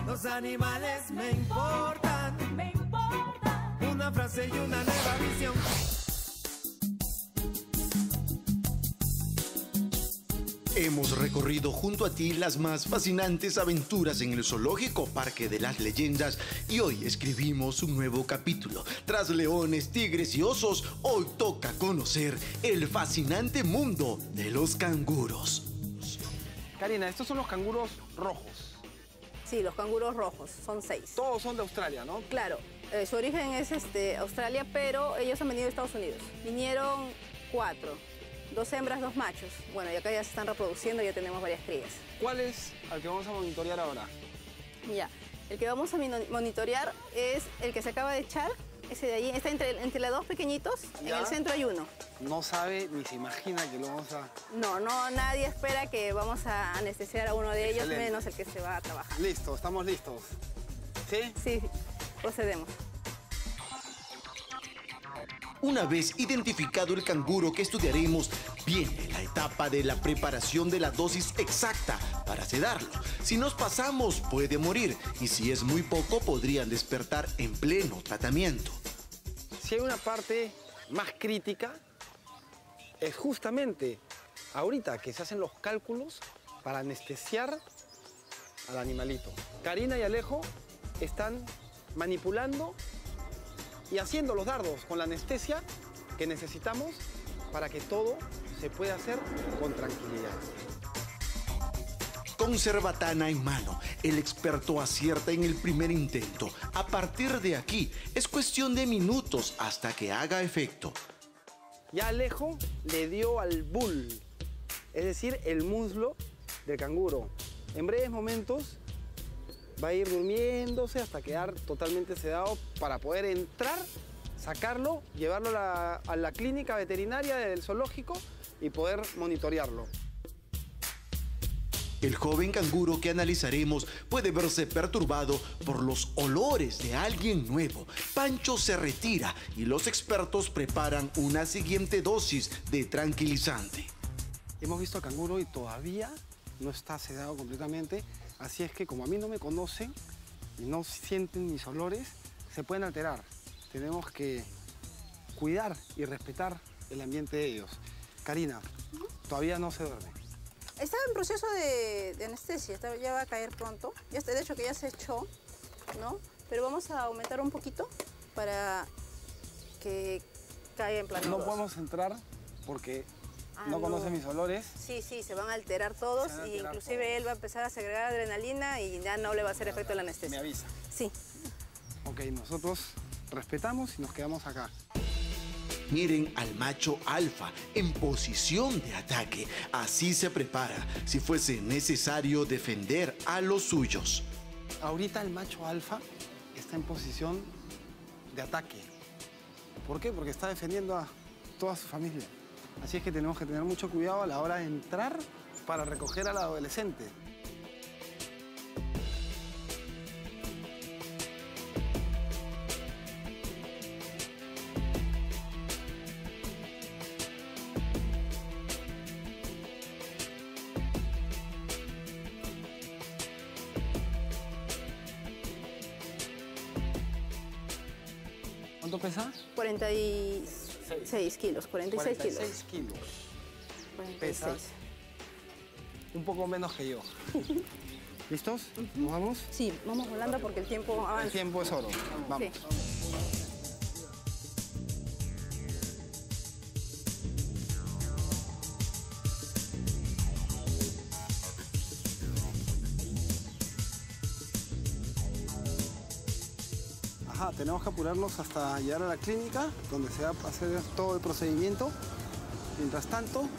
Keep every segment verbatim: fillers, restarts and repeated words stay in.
Los animales me importan, Me importa. una frase y una nueva visión. Hemos recorrido junto a ti las más fascinantes aventuras en el Zoológico Parque de las Leyendas y hoy escribimos un nuevo capítulo. Tras leones, tigres y osos, hoy toca conocer el fascinante mundo de los canguros. Karina, estos son los canguros rojos. Sí, los canguros rojos, son seis. Todos son de Australia, ¿no? Claro, eh, su origen es este, Australia, pero ellos han venido de Estados Unidos. Vinieron cuatro, dos hembras, dos machos. Bueno, y acá ya se están reproduciendo, ya tenemos varias crías. ¿Cuál es el que vamos a monitorear ahora? Ya, el que vamos a monitorear es el que se acaba de echar, ese de allí. Está entre, entre los dos pequeñitos, ¿Ya? En el centro hay uno. No sabe ni se imagina que lo vamos a... No, no, nadie espera que vamos a anestesiar a uno de ellos, Excelente. menos el que se va a trabajar. Listo, estamos listos. ¿Sí? Sí, procedemos. Una vez identificado el canguro que estudiaremos, viene la etapa de la preparación de la dosis exacta para sedarlo. Si nos pasamos, puede morir, y si es muy poco, podrían despertar en pleno tratamiento. Si hay una parte más crítica, es justamente ahorita que se hacen los cálculos para anestesiar al animalito. Karina y Alejo están manipulando y haciendo los dardos con la anestesia que necesitamos para que todo se pueda hacer con tranquilidad. Con cerbatana en mano, el experto acierta en el primer intento. A partir de aquí, es cuestión de minutos hasta que haga efecto. Ya Alejo le dio al bull, es decir, el muslo del canguro. En breves momentos va a ir durmiéndose hasta quedar totalmente sedado para poder entrar, sacarlo, llevarlo a la, a la clínica veterinaria del zoológico y poder monitorearlo. El joven canguro que analizaremos puede verse perturbado por los olores de alguien nuevo. Pancho se retira y los expertos preparan una siguiente dosis de tranquilizante. Hemos visto al canguro y todavía no está sedado completamente, así es que como a mí no me conocen y no sienten mis olores, se pueden alterar. Tenemos que cuidar y respetar el ambiente de ellos. Karina, todavía no se duerme. Está en proceso de, de anestesia, está, ya va a caer pronto. Ya está, de hecho que ya se echó, ¿no? Pero vamos a aumentar un poquito para que caiga en plano No dos. podemos entrar porque Ah, no no. conoce mis olores. Sí, sí, se van a alterar todos Se van a y alterar inclusive todos. él va a empezar a segregar adrenalina y ya no le va a hacer efecto la Me anestesia. avisa. Sí. Ok, nosotros respetamos y nos quedamos acá. Miren al macho alfa en posición de ataque. Así se prepara si fuese necesario defender a los suyos. Ahorita el macho alfa está en posición de ataque. ¿Por qué? Porque está defendiendo a toda su familia. Así es que tenemos que tener mucho cuidado a la hora de entrar para recoger al adolescente. ¿Cuánto pesa? cuarenta y seis kilos, cuarenta y seis kilos. cuarenta y seis kilos. cuarenta y Pesa seis. un poco menos que yo. ¿Listos? ¿Nos vamos? Sí, vamos volando porque el tiempo avanza. El tiempo es oro. Vamos. Sí. Ajá, tenemos que apurarnos hasta llegar a la clínica, donde se va a hacer todo el procedimiento. Mientras tanto,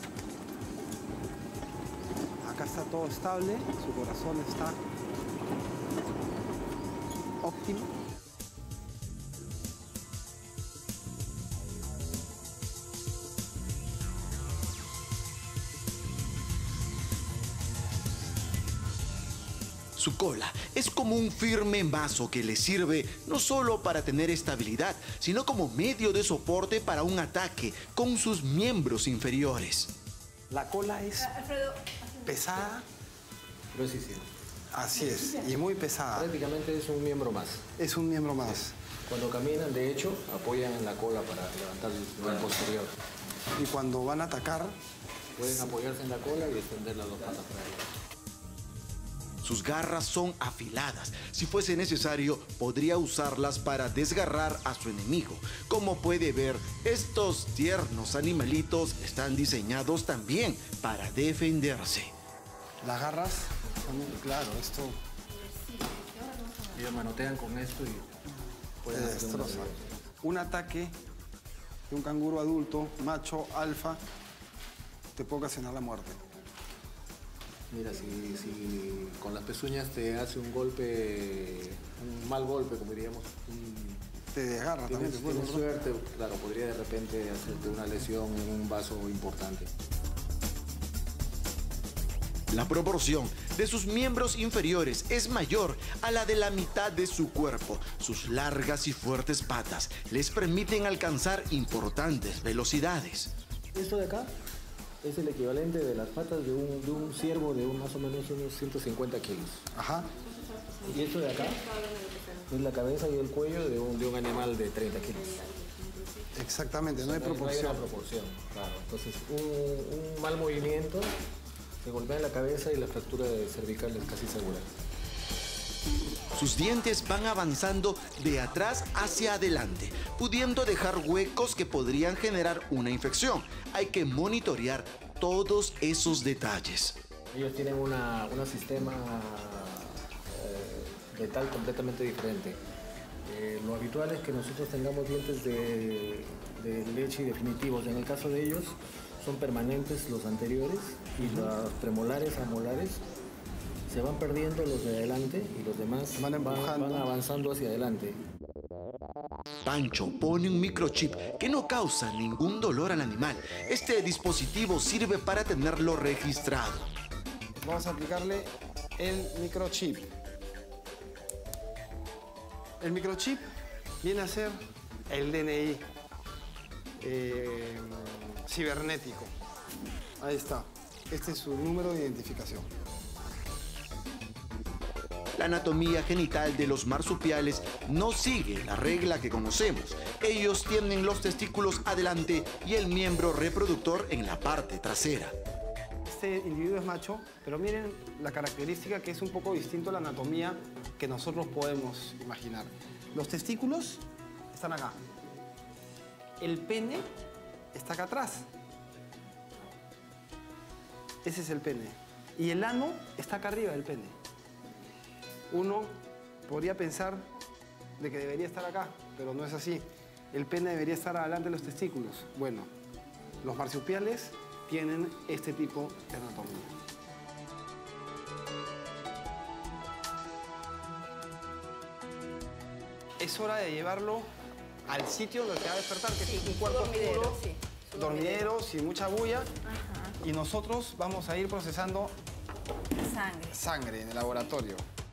acá está todo estable, su corazón está óptimo. Su cola es como un firme mazo que le sirve no solo para tener estabilidad, sino como medio de soporte para un ataque con sus miembros inferiores. La cola es pesada, Pero sí, sí. Así es, y muy pesada. Prácticamente es un miembro más. Es un miembro más. Cuando caminan, de hecho, apoyan en la cola para levantar el tren posterior. Y cuando van a atacar, pueden apoyarse en la cola y extender las dos patas para arriba. Sus garras son afiladas. Si fuese necesario, podría usarlas para desgarrar a su enemigo. Como puede ver, estos tiernos animalitos están diseñados también para defenderse. Las garras, claro, esto... Ellos manotean con esto y pueden te hacer destroza. Un... un ataque de un canguro adulto, macho, alfa, te puede ocasionar la muerte. Mira, si, si con las pezuñas te hace un golpe, un mal golpe, como diríamos, un, te desgarra también. Tienes, tienes suerte, claro, podría de repente hacerte una lesión en un vaso importante. La proporción de sus miembros inferiores es mayor a la de la mitad de su cuerpo. Sus largas y fuertes patas les permiten alcanzar importantes velocidades. Esto de acá es el equivalente de las patas de un, de un ciervo de un, más o menos unos ciento cincuenta kilos. Ajá. Y esto de acá es la cabeza y el cuello de un, de un animal de treinta kilos. Exactamente, no hay No hay proporción. una proporción, claro. Entonces, un, un mal movimiento se golpea en la cabeza y la fractura cervical es casi segura. Sus dientes van avanzando de atrás hacia adelante, pudiendo dejar huecos que podrían generar una infección. Hay que monitorear todos esos detalles. Ellos tienen una, un sistema eh, letal completamente diferente. Eh, lo habitual es que nosotros tengamos dientes de, de leche definitivos. En el caso de ellos, son permanentes los anteriores y los premolares, amolares, se van perdiendo los de adelante y los demás van, van, van avanzando hacia adelante. Pancho pone un microchip que no causa ningún dolor al animal. Este dispositivo sirve para tenerlo registrado. Vamos a aplicarle el microchip. El microchip viene a ser el D N I eh, cibernético. Ahí está. Este es su número de identificación. La anatomía genital de los marsupiales no sigue la regla que conocemos. Ellos tienen los testículos adelante y el miembro reproductor en la parte trasera. Este individuo es macho, pero miren la característica que es un poco distinto a la anatomía que nosotros podemos imaginar. Los testículos están acá. El pene está acá atrás. Ese es el pene. Y el ano está acá arriba del pene. Uno podría pensar de que debería estar acá, pero no es así. El pene debería estar adelante de los testículos. Bueno, los marsupiales tienen este tipo de anatomía. Es hora de llevarlo al sitio donde se va a despertar, que sí, es un cuarto dormidero, oscuro, sí, dormidero, sin mucha bulla. Ajá. Y nosotros vamos a ir procesando Sangre. sangre en el laboratorio.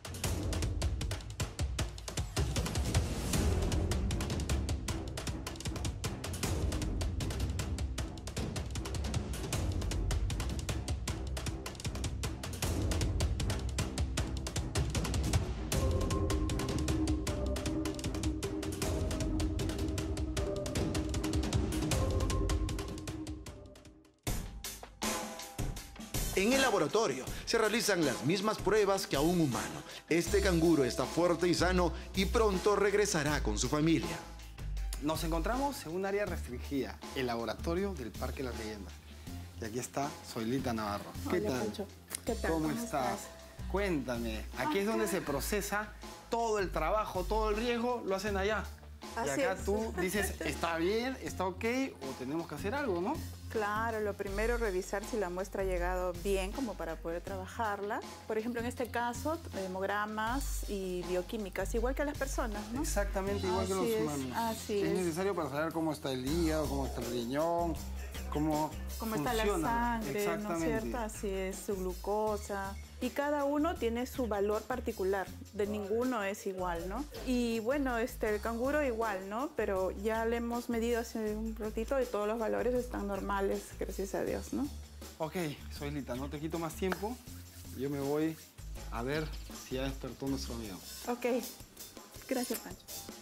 En el laboratorio se realizan las mismas pruebas que a un humano. Este canguro está fuerte y sano y pronto regresará con su familia. Nos encontramos en un área restringida, el laboratorio del Parque Las Leyendas. Y aquí está Zoilita Navarro. ¿Qué Hola, tal? Pancho. ¿Qué tal? ¿Cómo, ¿Cómo estás? estás? Cuéntame, aquí es donde se procesa todo el trabajo, todo el riesgo, lo hacen allá. Y Así acá es. tú dices, está bien, está ok, o tenemos que hacer algo, ¿no? Claro, lo primero revisar si la muestra ha llegado bien como para poder trabajarla. Por ejemplo, en este caso, hemogramas y bioquímicas, igual que a las personas, ¿no? Exactamente igual que Así los es, humanos. así es es. necesario para saber cómo está el hígado, cómo está el riñón, cómo Cómo está la funciona. sangre, ¿no es Exactamente. cierto? Así es, su glucosa. Y cada uno tiene su valor particular, de ninguno es igual, ¿no? Y bueno, este, el canguro igual, ¿no? Pero ya le hemos medido hace un ratito y todos los valores están normales, gracias a Dios, ¿no? Ok, Zoilita, no te quito más tiempo. Yo me voy A ver si ya despertó nuestro amigo. Ok. Gracias, Pancho.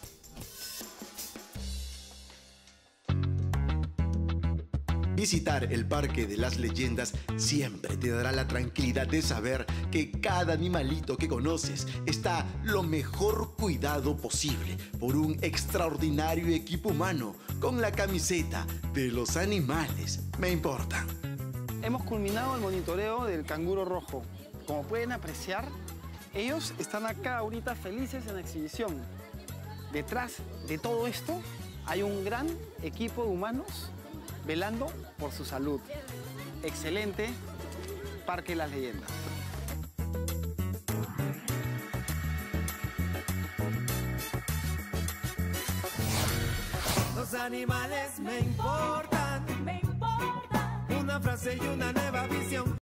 Visitar el Parque de las Leyendas siempre te dará la tranquilidad de saber que cada animalito que conoces está lo mejor cuidado posible por un extraordinario equipo humano con la camiseta de los animales me importan. Hemos culminado el monitoreo del canguro rojo. Como pueden apreciar, ellos están acá ahorita felices en exhibición. Detrás de todo esto hay un gran equipo de humanos velando por su salud. Excelente Parque de las Leyendas. Los animales me importan. Me importan. Una frase y una nueva visión.